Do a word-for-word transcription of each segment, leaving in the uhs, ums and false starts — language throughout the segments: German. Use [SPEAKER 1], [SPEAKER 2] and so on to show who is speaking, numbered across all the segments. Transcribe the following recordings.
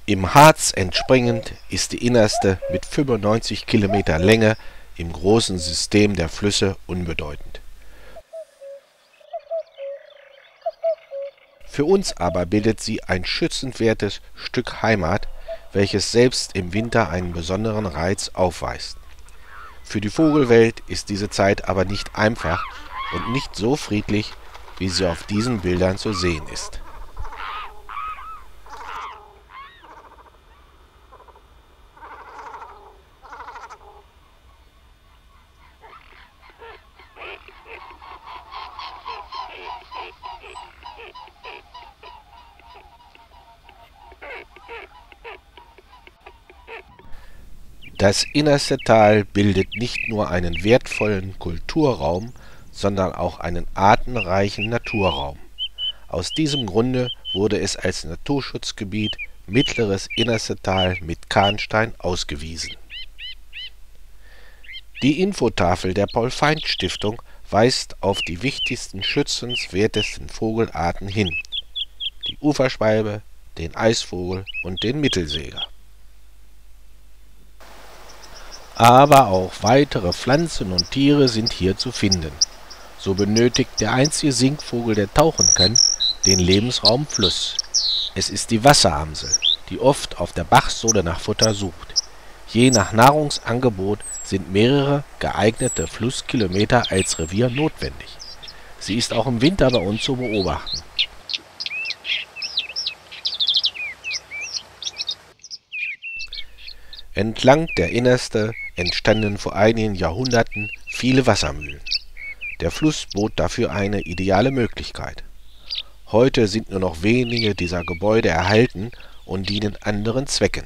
[SPEAKER 1] Im Harz entspringend ist die innerste mit fünfundneunzig Kilometer Länge im großen System der Flüsse unbedeutend. Für uns aber bildet sie ein schützenswertes Stück Heimat, welches selbst im Winter einen besonderen Reiz aufweist. Für die Vogelwelt ist diese Zeit aber nicht einfach und nicht so friedlich, wie sie auf diesen Bildern zu sehen ist. Das innerste Tal bildet nicht nur einen wertvollen Kulturraum, sondern auch einen artenreichen Naturraum. Aus diesem Grunde wurde es als Naturschutzgebiet Mittleres Innerste Tal mit Kahnstein ausgewiesen. Die Infotafel der Paul-Feind-Stiftung weist auf die wichtigsten schützenswertesten Vogelarten hin: die Uferschwalbe, den Eisvogel und den Mittelsäger. Aber auch weitere Pflanzen und Tiere sind hier zu finden. So benötigt der einzige Singvogel, der tauchen kann, den Lebensraum Fluss. Es ist die Wasseramsel, die oft auf der Bachsohle nach Futter sucht. Je nach Nahrungsangebot sind mehrere geeignete Flusskilometer als Revier notwendig. Sie ist auch im Winter bei uns zu beobachten. Entlang der Innerste entstanden vor einigen Jahrhunderten viele Wassermühlen. Der Fluss bot dafür eine ideale Möglichkeit. Heute sind nur noch wenige dieser Gebäude erhalten und dienen anderen Zwecken.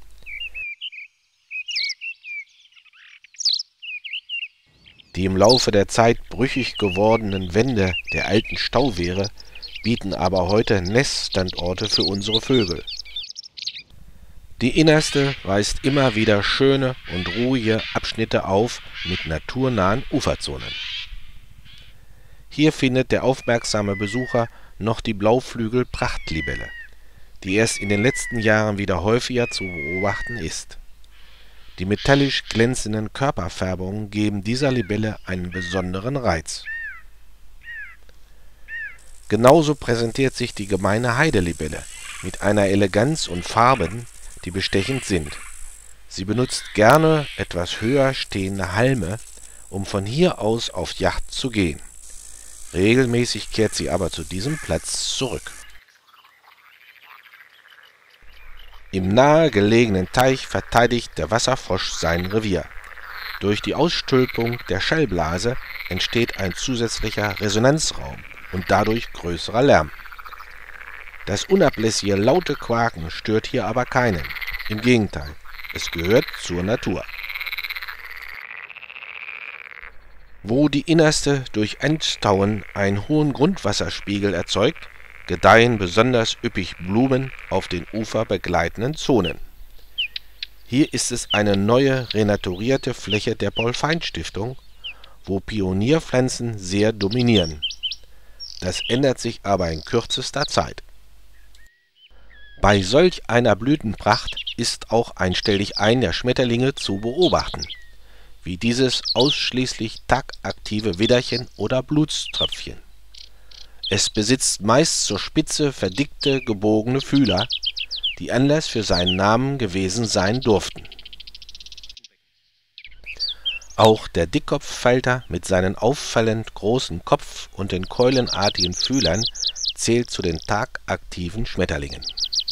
[SPEAKER 1] Die im Laufe der Zeit brüchig gewordenen Wände der alten Stauwehre bieten aber heute Neststandorte für unsere Vögel. Die Innerste weist immer wieder schöne und ruhige Abschnitte auf mit naturnahen Uferzonen. Hier findet der aufmerksame Besucher noch die Blauflügel-Prachtlibelle, die erst in den letzten Jahren wieder häufiger zu beobachten ist. Die metallisch glänzenden Körperfärbungen geben dieser Libelle einen besonderen Reiz. Genauso präsentiert sich die gemeine Heidelibelle mit einer Eleganz und Farben, die bestechend sind. Sie benutzt gerne etwas höher stehende Halme, um von hier aus auf Jagd zu gehen. Regelmäßig kehrt sie aber zu diesem Platz zurück. Im nahe gelegenen Teich verteidigt der Wasserfrosch sein Revier. Durch die Ausstülpung der Schallblase entsteht ein zusätzlicher Resonanzraum und dadurch größerer Lärm. Das unablässige laute Quaken stört hier aber keinen. Im Gegenteil, es gehört zur Natur. Wo die Innerste durch Anstauen einen hohen Grundwasserspiegel erzeugt, gedeihen besonders üppig Blumen auf den uferbegleitenden Zonen. Hier ist es eine neue renaturierte Fläche der Paul-Feind-Stiftung, wo Pionierpflanzen sehr dominieren. Das ändert sich aber in kürzester Zeit. Bei solch einer Blütenpracht ist auch ein Stelldichein der Schmetterlinge zu beobachten, wie dieses ausschließlich tagaktive Widderchen oder Blutströpfchen. Es besitzt meist zur Spitze verdickte, gebogene Fühler, die Anlass für seinen Namen gewesen sein durften. Auch der Dickkopffalter mit seinen auffallend großen Kopf und den keulenartigen Fühlern zählt zu den tagaktiven Schmetterlingen.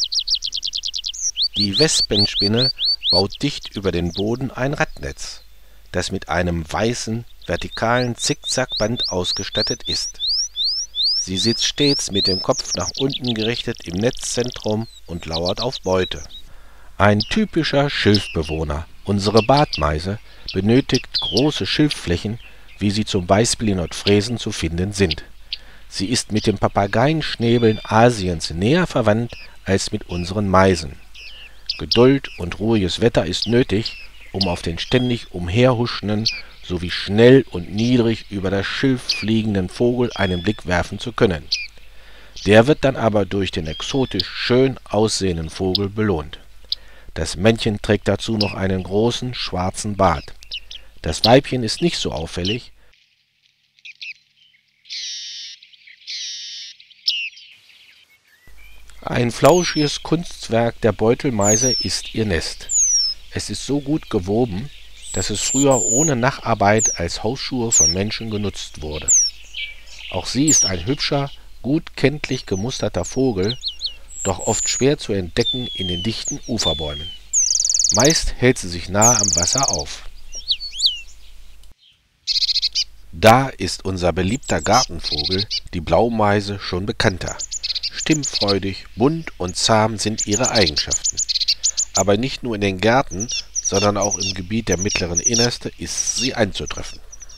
[SPEAKER 1] Die Wespenspinne baut dicht über den Boden ein Radnetz, das mit einem weißen, vertikalen Zickzackband ausgestattet ist. Sie sitzt stets mit dem Kopf nach unten gerichtet im Netzzentrum und lauert auf Beute. Ein typischer Schilfbewohner, unsere Bartmeise, benötigt große Schilfflächen, wie sie zum Beispiel in Nordfriesen zu finden sind. Sie ist mit den Papageienschnäbeln Asiens näher verwandt als mit unseren Meisen. Geduld und ruhiges Wetter ist nötig, um auf den ständig umherhuschenden sowie schnell und niedrig über das Schilf fliegenden Vogel einen Blick werfen zu können. Der wird dann aber durch den exotisch schön aussehenden Vogel belohnt. Das Männchen trägt dazu noch einen großen schwarzen Bart. Das Weibchen ist nicht so auffällig. Ein flauschiges Kunstwerk der Beutelmeise ist ihr Nest. Es ist so gut gewoben, dass es früher ohne Nachtarbeit als Hausschuhe von Menschen genutzt wurde. Auch sie ist ein hübscher, gut kenntlich gemusterter Vogel, doch oft schwer zu entdecken in den dichten Uferbäumen. Meist hält sie sich nahe am Wasser auf. Da ist unser beliebter Gartenvogel, die Blaumeise, schon bekannter. Stimmfreudig, bunt und zahm sind ihre Eigenschaften. Aber nicht nur in den Gärten, sondern auch im Gebiet der mittleren Innerste ist sie anzutreffen.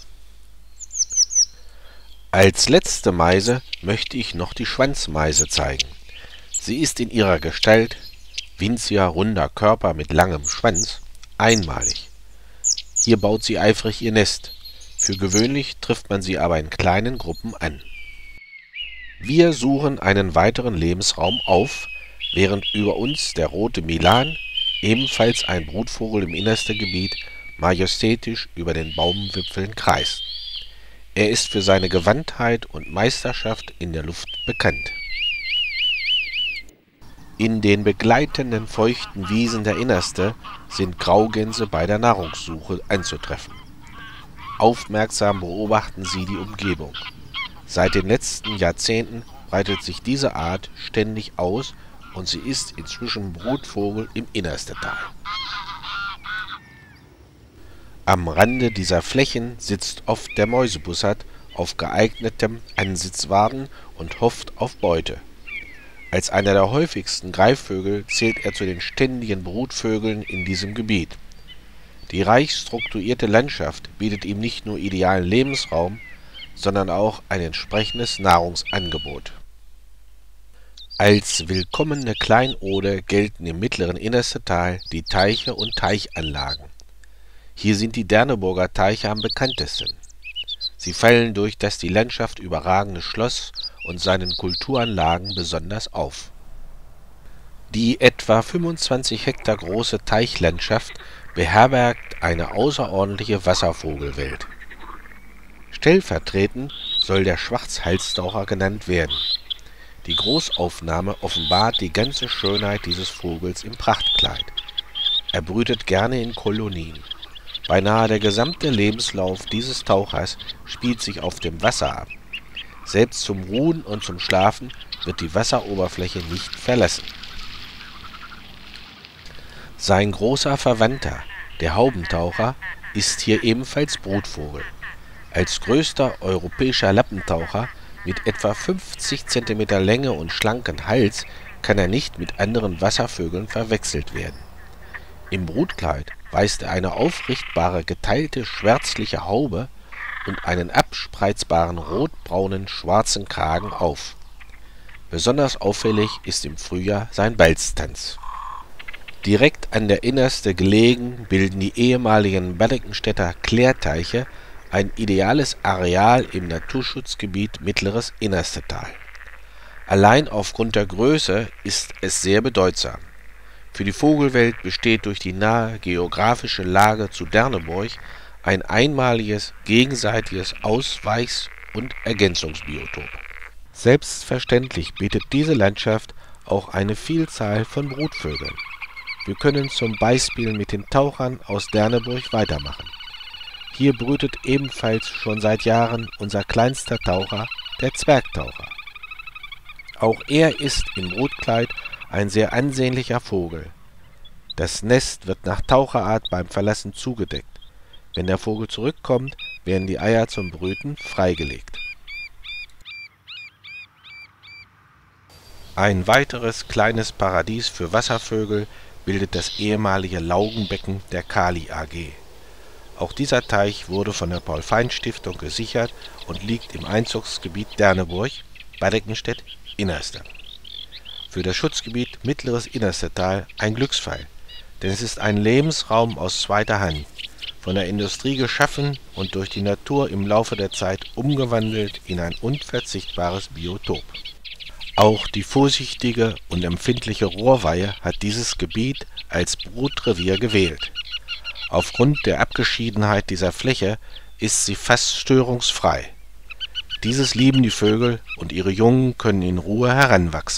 [SPEAKER 1] Als letzte Meise möchte ich noch die Schwanzmeise zeigen. Sie ist in ihrer Gestalt, winziger, runder Körper mit langem Schwanz, einmalig. Hier baut sie eifrig ihr Nest. Für gewöhnlich trifft man sie aber in kleinen Gruppen an. Wir suchen einen weiteren Lebensraum auf, während über uns der rote Milan, ebenfalls ein Brutvogel im Innerste-Gebiet, majestätisch über den Baumwipfeln kreist. Er ist für seine Gewandtheit und Meisterschaft in der Luft bekannt. In den begleitenden feuchten Wiesen der Innerste sind Graugänse bei der Nahrungssuche anzutreffen. Aufmerksam beobachten sie die Umgebung. Seit den letzten Jahrzehnten breitet sich diese Art ständig aus und sie ist inzwischen Brutvogel im Innerstetal. Am Rande dieser Flächen sitzt oft der Mäusebussard auf geeignetem Ansitzwaden und hofft auf Beute. Als einer der häufigsten Greifvögel zählt er zu den ständigen Brutvögeln in diesem Gebiet. Die reich strukturierte Landschaft bietet ihm nicht nur idealen Lebensraum, sondern auch ein entsprechendes Nahrungsangebot. Als willkommene Kleinode gelten im mittleren Innerstetal die Teiche und Teichanlagen. Hier sind die Derneburger Teiche am bekanntesten. Sie fallen durch das die Landschaft überragende Schloss und seinen Kulturanlagen besonders auf. Die etwa fünfundzwanzig Hektar große Teichlandschaft beherbergt eine außerordentliche Wasservogelwelt. Stellvertretend soll der Schwarzhalstaucher genannt werden. Die Großaufnahme offenbart die ganze Schönheit dieses Vogels im Prachtkleid. Er brütet gerne in Kolonien. Beinahe der gesamte Lebenslauf dieses Tauchers spielt sich auf dem Wasser ab. Selbst zum Ruhen und zum Schlafen wird die Wasseroberfläche nicht verlassen. Sein großer Verwandter, der Haubentaucher, ist hier ebenfalls Brutvogel. Als größter europäischer Lappentaucher mit etwa fünfzig Zentimeter Länge und schlanken Hals kann er nicht mit anderen Wasservögeln verwechselt werden. Im Brutkleid weist er eine aufrichtbare geteilte schwärzliche Haube und einen abspreizbaren rotbraunen schwarzen Kragen auf. Besonders auffällig ist im Frühjahr sein Balztanz. Direkt an der Innerste gelegen bilden die ehemaligen Badeckenstädter Klärteiche ein ideales Areal im Naturschutzgebiet Mittleres Innerstetal. Allein aufgrund der Größe ist es sehr bedeutsam. Für die Vogelwelt besteht durch die nahe geografische Lage zu Derneburg ein einmaliges gegenseitiges Ausweichs- und Ergänzungsbiotop. Selbstverständlich bietet diese Landschaft auch eine Vielzahl von Brutvögeln. Wir können zum Beispiel mit den Tauchern aus Derneburg weitermachen. Hier brütet ebenfalls schon seit Jahren unser kleinster Taucher, der Zwergtaucher. Auch er ist im Brutkleid ein sehr ansehnlicher Vogel. Das Nest wird nach Taucherart beim Verlassen zugedeckt. Wenn der Vogel zurückkommt, werden die Eier zum Brüten freigelegt. Ein weiteres kleines Paradies für Wasservögel bildet das ehemalige Laugenbecken der Kali A G. Auch dieser Teich wurde von der Paul-Fein-Stiftung gesichert und liegt im Einzugsgebiet Derneburg, Badeckenstedt, Innerste. Für das Schutzgebiet Mittleres Innerstetal ein Glücksfall, denn es ist ein Lebensraum aus zweiter Hand, von der Industrie geschaffen und durch die Natur im Laufe der Zeit umgewandelt in ein unverzichtbares Biotop. Auch die vorsichtige und empfindliche Rohrweihe hat dieses Gebiet als Brutrevier gewählt. Aufgrund der Abgeschiedenheit dieser Fläche ist sie fast störungsfrei. Dieses lieben die Vögel und ihre Jungen können in Ruhe heranwachsen.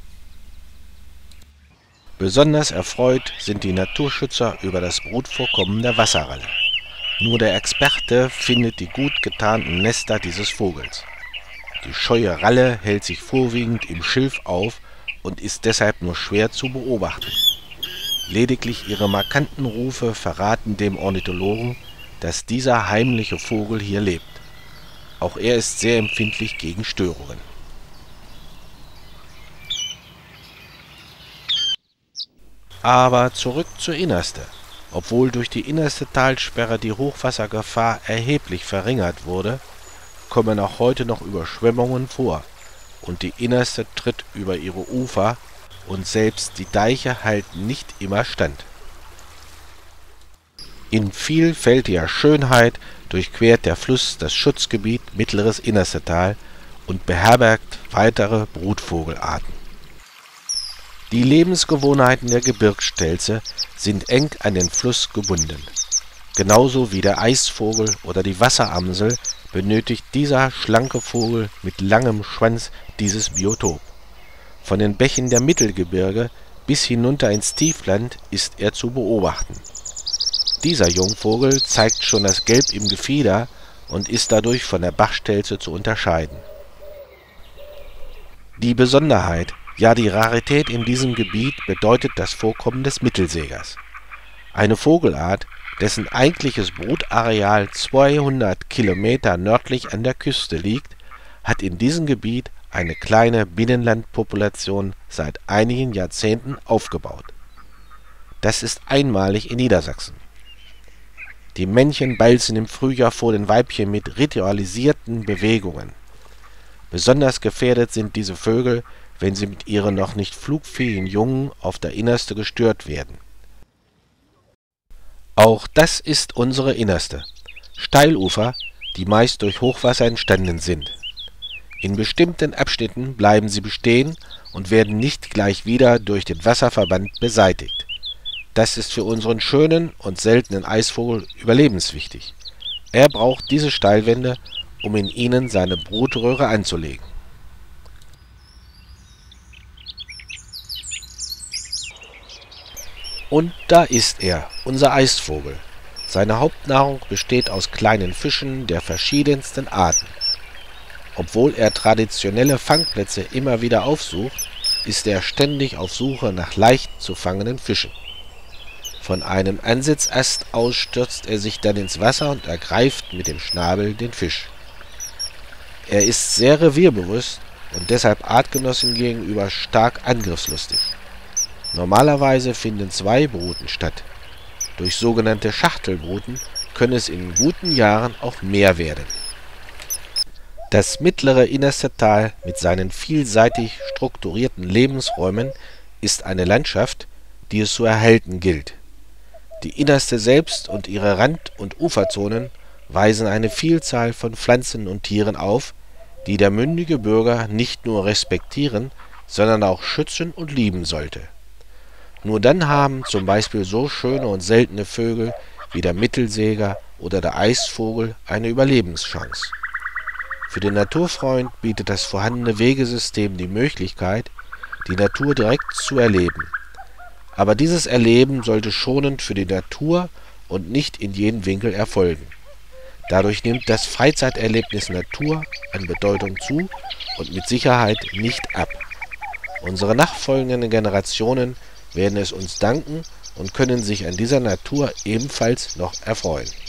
[SPEAKER 1] Besonders erfreut sind die Naturschützer über das Brutvorkommen der Wasserralle. Nur der Experte findet die gut getarnten Nester dieses Vogels. Die scheue Ralle hält sich vorwiegend im Schilf auf und ist deshalb nur schwer zu beobachten. Lediglich ihre markanten Rufe verraten dem Ornithologen, dass dieser heimliche Vogel hier lebt. Auch er ist sehr empfindlich gegen Störungen. Aber zurück zur Innerste. Obwohl durch die innerste Talsperre die Hochwassergefahr erheblich verringert wurde, kommen auch heute noch Überschwemmungen vor und die Innerste tritt über ihre Ufer und selbst die Deiche halten nicht immer stand. In vielfältiger Schönheit durchquert der Fluss das Schutzgebiet Mittleres Innerstetal und beherbergt weitere Brutvogelarten. Die Lebensgewohnheiten der Gebirgsstelze sind eng an den Fluss gebunden. Genauso wie der Eisvogel oder die Wasseramsel benötigt dieser schlanke Vogel mit langem Schwanz dieses Biotop. Von den Bächen der Mittelgebirge bis hinunter ins Tiefland ist er zu beobachten. Dieser Jungvogel zeigt schon das Gelb im Gefieder und ist dadurch von der Bachstelze zu unterscheiden. Die Besonderheit, ja die Rarität in diesem Gebiet bedeutet das Vorkommen des Mittelsägers. Eine Vogelart, dessen eigentliches Brutareal zweihundert Kilometer nördlich an der Küste liegt, hat in diesem Gebiet eine kleine Binnenlandpopulation seit einigen Jahrzehnten aufgebaut. Das ist einmalig in Niedersachsen. Die Männchen balzen im Frühjahr vor den Weibchen mit ritualisierten Bewegungen. Besonders gefährdet sind diese Vögel, wenn sie mit ihren noch nicht flugfähigen Jungen auf der Innerste gestört werden. Auch das ist unsere Innerste. Steilufer, die meist durch Hochwasser entstanden sind. In bestimmten Abschnitten bleiben sie bestehen und werden nicht gleich wieder durch den Wasserverband beseitigt. Das ist für unseren schönen und seltenen Eisvogel überlebenswichtig. Er braucht diese Steilwände, um in ihnen seine Brutröhre anzulegen. Und da ist er, unser Eisvogel. Seine Hauptnahrung besteht aus kleinen Fischen der verschiedensten Arten. Obwohl er traditionelle Fangplätze immer wieder aufsucht, ist er ständig auf Suche nach leicht zu fangenden Fischen. Von einem Ansitzast aus stürzt er sich dann ins Wasser und ergreift mit dem Schnabel den Fisch. Er ist sehr revierbewusst und deshalb Artgenossen gegenüber stark angriffslustig. Normalerweise finden zwei Bruten statt. Durch sogenannte Schachtelbruten können es in guten Jahren auch mehr werden. Das mittlere Innerstetal mit seinen vielseitig strukturierten Lebensräumen ist eine Landschaft, die es zu erhalten gilt. Die Innerste selbst und ihre Rand- und Uferzonen weisen eine Vielzahl von Pflanzen und Tieren auf, die der mündige Bürger nicht nur respektieren, sondern auch schützen und lieben sollte. Nur dann haben zum Beispiel so schöne und seltene Vögel wie der Mittelsäger oder der Eisvogel eine Überlebenschance. Für den Naturfreund bietet das vorhandene Wegesystem die Möglichkeit, die Natur direkt zu erleben. Aber dieses Erleben sollte schonend für die Natur und nicht in jedem Winkel erfolgen. Dadurch nimmt das Freizeiterlebnis Natur an Bedeutung zu und mit Sicherheit nicht ab. Unsere nachfolgenden Generationen werden es uns danken und können sich an dieser Natur ebenfalls noch erfreuen.